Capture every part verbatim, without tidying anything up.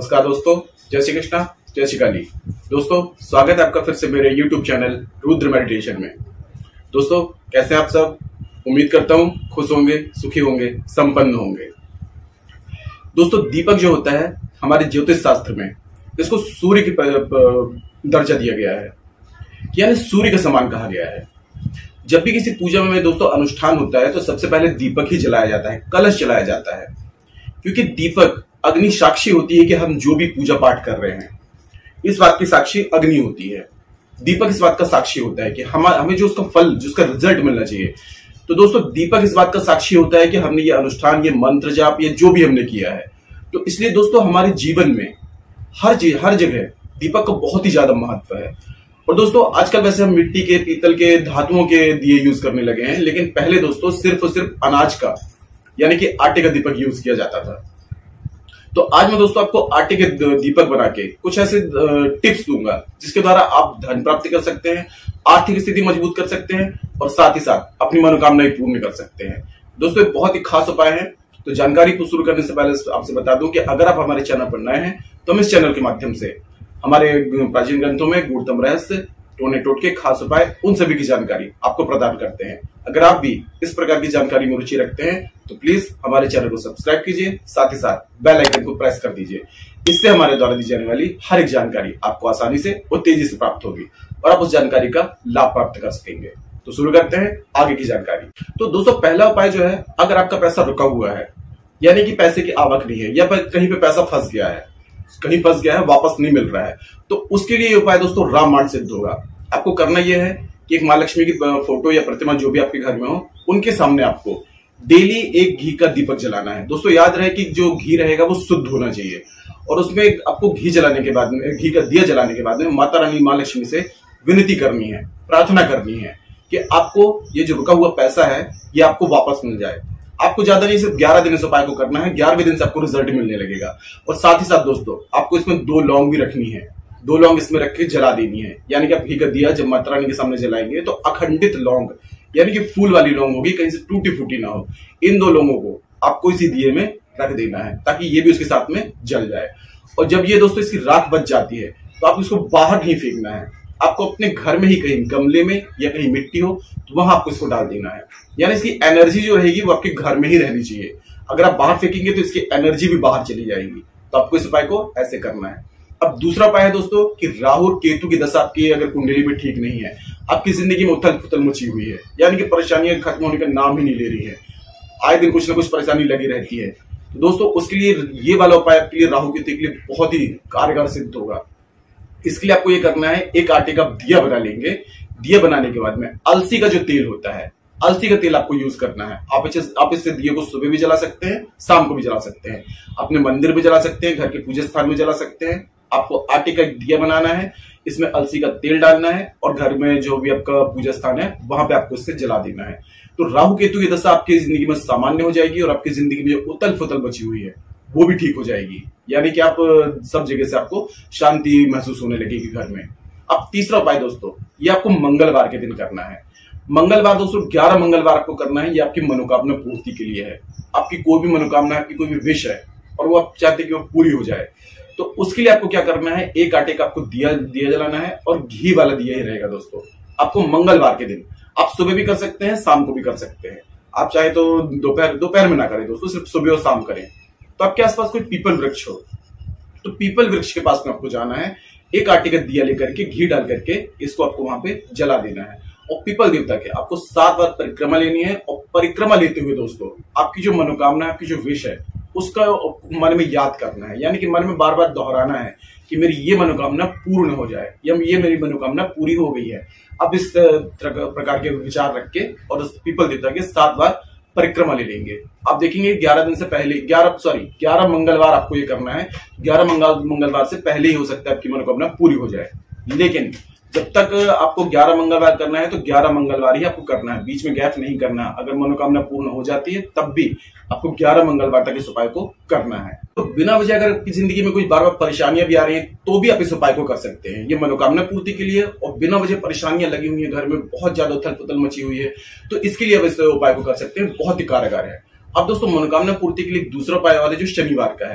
नमस्कार दोस्तों, जय श्री कृष्णा, जय श्री काली। दोस्तों स्वागत है आपका फिर से मेरे यूट्यूब चैनल रुद्र मेडिटेशन में। दोस्तों कैसे हैं आप सब? उम्मीद करता हूं खुश होंगे, सुखी होंगे, संपन्न होंगे। दोस्तों दीपक जो होता है हमारे ज्योतिष शास्त्र में इसको सूर्य की दर्जा दिया गया है, यानी सूर्य का समान कहा गया है। जब भी किसी पूजा में दोस्तों अनुष्ठान होता है तो सबसे पहले दीपक ही जलाया जाता है, कलश जलाया जाता है, क्योंकि दीपक अग्नि साक्षी होती है कि हम जो भी पूजा पाठ कर रहे हैं इस बात की साक्षी अग्नि होती है। दीपक इस बात का साक्षी होता है कि हम हमें जो उसका फल, जो उसका रिजल्ट मिलना चाहिए। तो दोस्तों दीपक इस बात का साक्षी होता है कि हमने ये अनुष्ठान, ये मंत्र जाप, ये जो भी हमने किया है। तो इसलिए दोस्तों हमारे जीवन में हर चीज, हर जगह दीपक का बहुत ही ज्यादा महत्व है। और दोस्तों आजकल वैसे हम मिट्टी के, पीतल के, धातुओं के दिए यूज करने लगे हैं, लेकिन पहले दोस्तों सिर्फ और सिर्फ अनाज का यानी कि आटे का दीपक यूज किया जाता था। तो आज मैं दोस्तों आपको आटे के दीपक बना के कुछ ऐसे टिप्स दूंगा जिसके द्वारा आप धन प्राप्ति कर सकते हैं, आर्थिक स्थिति मजबूत कर सकते हैं और साथ ही साथ अपनी मनोकामनाएं पूर्ण कर सकते हैं। दोस्तों ये बहुत ही खास उपाय है। तो जानकारी को शुरू करने से पहले आपसे बता दूं कि अगर आप हमारे चैनल पर नए हैं तो हम इस चैनल के माध्यम से हमारे प्राचीन ग्रंथों में गूढ़तम रहस्य, टोने टोटके, खास उपाय, उन सभी की जानकारी आपको प्रदान करते हैं। अगर आप भी इस प्रकार की जानकारी में रुचि रखते हैं तो प्लीज हमारे चैनल को सब्सक्राइब कीजिए, साथ ही साथ बेल आइकन को प्रेस कर दीजिए। इससे हमारे द्वारा दी जाने वाली हर एक जानकारी आपको आसानी से और तेजी से प्राप्त होगी और आप उस जानकारी का लाभ प्राप्त कर सकेंगे। तो शुरू करते हैं आगे की जानकारी। तो दोस्तों पहला उपाय जो है, अगर आपका पैसा रुका हुआ है यानी कि पैसे की आवक नहीं है या कहीं पे पैसा फंस गया है, कहीं फंस गया है, वापस नहीं मिल रहा है, तो उसके लिए उपाय दोस्तों रामबाण सिद्ध होगा। आपको करना यह है कि एक माँ लक्ष्मी की फोटो या प्रतिमा जो भी आपके घर में हो, उनके सामने आपको डेली एक घी का दीपक जलाना है। दोस्तों याद रहे कि जो घी रहेगा वो शुद्ध होना चाहिए और उसमें आपको घी जलाने के बाद में, घी का दिया जलाने के बाद में माता रानी माँ लक्ष्मी से विनती करनी है, प्रार्थना करनी है कि आपको ये जो रुका हुआ पैसा है ये आपको वापस मिल जाए। आपको ज्यादा नहीं, सिर्फ ग्यारह दिन इस उपाय को करना है। ग्यारहवें दिन से आपको रिजल्ट मिलने लगेगा। और साथ ही साथ दोस्तों आपको इसमें दो लौंग भी रखनी है, दो लौंग इसमें रख के जला देनी है। यानी कि आप घी का दिया जब माता रानी के सामने जलाएंगे तो अखंडित लौंग यानी कि फूल वाली लौंग होगी, कहीं से टूटी फूटी ना हो। इन दो लौंगों को आपको इसी दिए में रख देना है ताकि ये भी उसके साथ में जल जाए। और जब ये दोस्तों इसकी राख बच जाती है तो आप इसको बाहर नहीं फेंकना है, आपको अपने घर में ही कहीं गमले में या कहीं मिट्टी हो तो वहां आपको इसको डाल देना है। यानी इसकी एनर्जी जो रहेगी वो आपके घर में ही रहनी चाहिए। अगर आप बाहर फेंकेंगे तो इसकी एनर्जी भी बाहर चली जाएगी। तो आपको इस उपाय को ऐसे करना है। अब दूसरा उपाय है दोस्तों कि राहु और केतु की दशा आपकी अगर कुंडली में ठीक नहीं है, आपकी जिंदगी में उथल पुथल मची हुई है, यानी कि परेशानियां खत्म होने का नाम ही नहीं ले रही है, आए दिन कुछ ना कुछ परेशानी लगी रहती है, तो दोस्तों उसके लिए ये वाला उपाय आपके लिए राहु केतु के लिए बहुत ही कारगर सिद्ध होगा। इसके लिए आपको ये करना है, एक आटे का दिया बना लेंगे। दिया बनाने के बाद में अलसी का जो तेल होता है, अलसी का तेल आपको यूज करना है। आप इसे आप इससे दिए को सुबह भी जला सकते हैं, शाम को भी जला सकते हैं, अपने मंदिर में जला सकते हैं, घर के पूजा स्थान में जला सकते हैं। आपको आटे का एक दिया बनाना है, इसमें अलसी का तेल डालना है और घर में जो भी आपका पूजा स्थान है वहां पे आपको इससे जला देना है। तो राहु केतु की दशा आपकी जिंदगी में सामान्य हो जाएगी और आपकी जिंदगी में जो उतल फुतल बची हुई है वो भी ठीक हो जाएगी। यानी कि आप सब जगह से आपको शांति महसूस होने लगेगी घर में। अब तीसरा उपाय दोस्तों, ये आपको मंगलवार के दिन करना है। मंगलवार दोस्तों ग्यारह मंगलवार आपको करना है। ये आपकी मनोकामना पूर्ति के लिए है। आपकी कोई भी मनोकामना, आपकी कोई भी विश है और वो आप चाहते कि वो पूरी हो जाए, तो उसके लिए आपको क्या करना है, एक आटे का आपको दिया दिया जलाना है और घी वाला दिया ही रहेगा दोस्तों। आपको मंगलवार के दिन, आप सुबह भी कर सकते हैं, शाम को भी कर सकते हैं। आप चाहे तो दोपहर दोपहर में ना करें दोस्तों, सिर्फ सुबह और शाम करें। तो आपके आसपास कोई पीपल वृक्ष हो तो पीपल वृक्ष के पास में आपको जाना है, एक आटे का दिया लेकर के, घी डाल करके इसको आपको वहां पे जला देना है। और पीपल देवता के आपको सात बार परिक्रमा लेनी है और परिक्रमा लेते हुए दोस्तों आपकी जो मनोकामना, आपकी जो विश है उसका मन में याद करना है। यानी कि मन में बार बार दोहराना है कि मेरी ये मनोकामना पूर्ण हो जाए या ये मेरी मनोकामना पूरी हो गई है। अब इस प्रकार के विचार रख के और उस पीपल देवता के सात बार परिक्रमा ले लेंगे। आप देखेंगे ग्यारह दिन से पहले, ग्यारह सॉरी ग्यारह मंगलवार आपको ये करना है। ग्यारह मंगल मंगलवार से पहले ही हो सकता है आपकी मनोकामना पूरी हो जाए, लेकिन जब तक आपको ग्यारह मंगलवार करना है तो ग्यारह मंगलवार ही आपको करना है, बीच में गैप नहीं करना। अगर मनोकामना पूर्ण हो जाती है तब भी आपको ग्यारह मंगलवार तक इस उपाय को करना है। तो बिना वजह अगर आपकी जिंदगी में कोई बार बार परेशानियां भी आ रही हैं तो भी आप इस उपाय को कर सकते हैं। ये मनोकामना पूर्ति के लिए और बिना वजह परेशानियां लगी हुई है, घर में बहुत ज्यादा उथल पुथल मची हुई है, तो इसके लिए आप इस उपाय को कर सकते हैं। बहुत ही कारगर है। अब दोस्तों मनोकामना पूर्ति के लिए दूसरा उपाय और है जो शनिवार का है।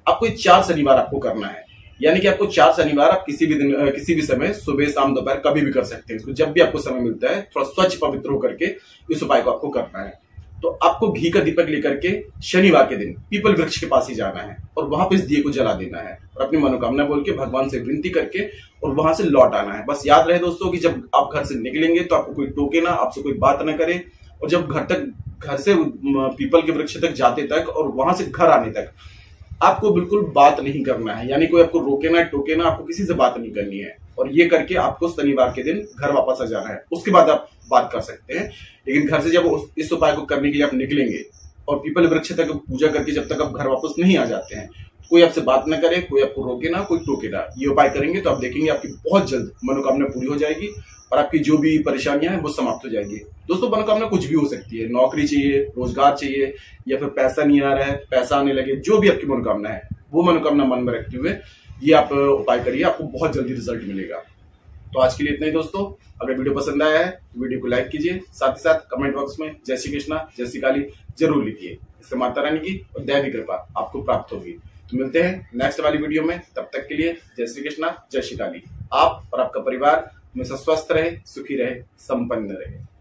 आपको ये चार शनिवार आपको करना है। यानी कि आपको चार शनिवार आप किसी भी दिन किसी भी समय सुबह शाम दोपहर कभी भी कर सकते हैं। इसको जब भी आपको समय मिलता है थोड़ा स्वच्छ पवित्र होकर के इस उपाय को आपको करना है। तो आपको घी का दीपक लेकर के शनिवार के दिन पीपल वृक्ष के पास ही जाना है और वहां पे इस दिए को जला देना है और अपनी मनोकामना बोल के भगवान से विनती करके और वहां से लौट आना है। बस याद रहे दोस्तों कि जब आप घर से निकलेंगे तो आपको कोई टोके ना, आपसे कोई बात ना करे, और जब घर तक घर से पीपल के वृक्ष तक जाते तक और वहां से घर आने तक आपको बिल्कुल बात नहीं करना है। यानी कोई आपको रोके ना टोके ना, आपको किसी से बात नहीं करनी है। और ये करके आपको शनिवार के दिन घर वापस आ जाना है। उसके बाद आप बात कर सकते हैं। लेकिन घर से जब इस उपाय को करने के लिए आप निकलेंगे और पीपल वृक्ष तक पूजा करके जब तक आप घर वापस नहीं आ जाते हैं, कोई आपसे बात ना करे, कोई आपको रोके ना, कोई टोके ना, ये उपाय करेंगे तो आप देखेंगे आपकी बहुत जल्द मनोकामना पूरी हो जाएगी और आपकी जो भी परेशानियां हैं वो समाप्त हो जाएगी। दोस्तों मनोकामना कुछ भी हो सकती है, नौकरी चाहिए, रोजगार चाहिए, या फिर पैसा नहीं आ रहा है, पैसा आने लगे, जो भी आपकी मनोकामना है वो मनोकामना मन में रखते हुए ये आप उपाय करिए, आपको बहुत जल्दी रिजल्ट मिलेगा। तो आज के लिए इतना ही दोस्तों। अगर वीडियो पसंद आया है तो वीडियो को लाइक कीजिए, साथ ही साथ कमेंट बॉक्स में जय श्री कृष्णा जय श्री काली जरूर लिखिए। इससे माता रानी की और दैवी कृपा आपको प्राप्त होगी। तो मिलते हैं नेक्स्ट वाली वीडियो में, तब तक के लिए जय श्री कृष्णा जय श्री काली। आप और आपका परिवार हमेशा स्वस्थ रहे, सुखी रहे, संपन्न रहे।